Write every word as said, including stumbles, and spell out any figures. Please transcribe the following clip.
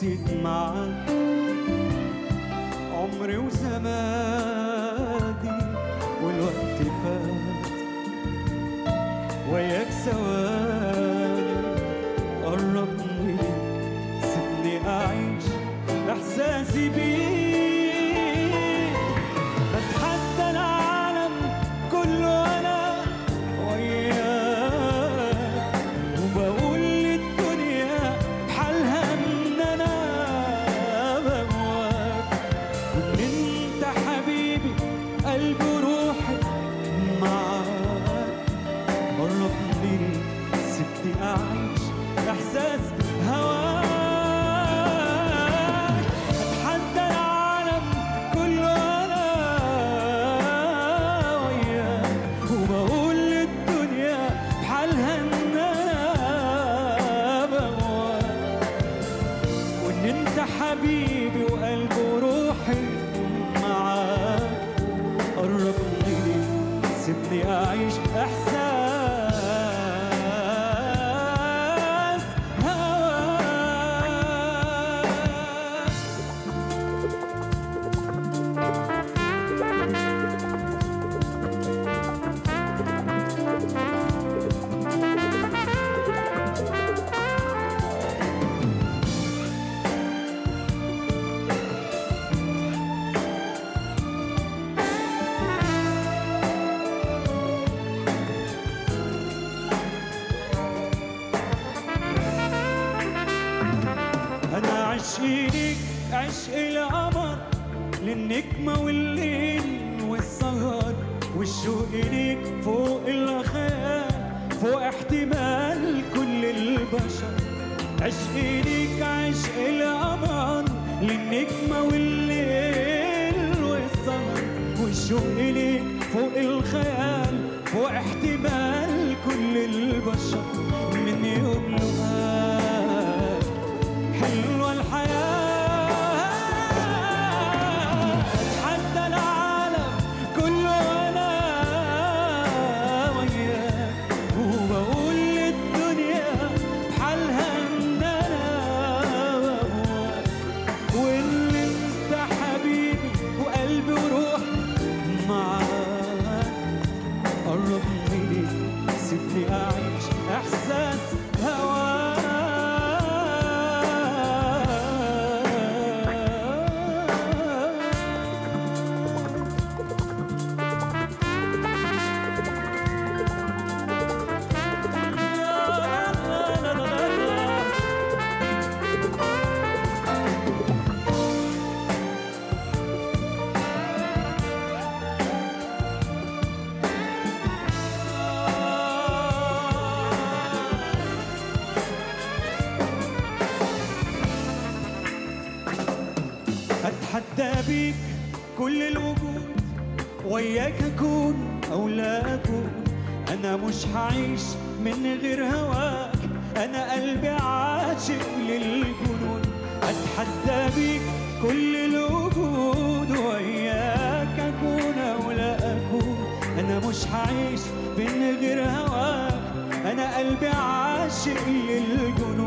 قسيت معاك عمري وزماني والوقت فات وياك ثواني قربني سيبني أعيش إحساسي بيك بتحدى العالم كله أنا وياك وبقول للدنيا بحالها إن أنا بهواك كن أنت حبيبي قلبي وروحي معاك قربني سيبني أعيش إحساس هواك أتحدى العالم كله أنا وياك وبقول للدنيا بحالها إن أنا بهواك وإن أنت حبيبي وقلبي وروحي معاك قربني سيبني أعيش إحساس أنا عشقي ليك عشق القمر للنجمة والليل والسهر والشوق ليك فوق الخيال فوق احتمال كل البشر عشقي ليك عشق القمر للنجمة والليل والسهر والشوق ليك فوق الخيال فوق احتمال كل البشر من يوم لقاك حلوة الحياة أتحدى العالم كله أنا وياك وبقول للدنيا بحالها إن أنا بهواك وإن أنت حبيبي وقلبي وروحي معاك قربني ليك سيبني أعيش إحساس هواك أتحدى بيك كل الوجود وياك أكون أو لا أكون أنا مش هعيش من غير هواك أنا قلبي عاشق للجنون أتحدى بيك كل الوجود وياك أكون أو لا أكون أنا مش هعيش من غير هواك أنا قلبي عاشق للجنون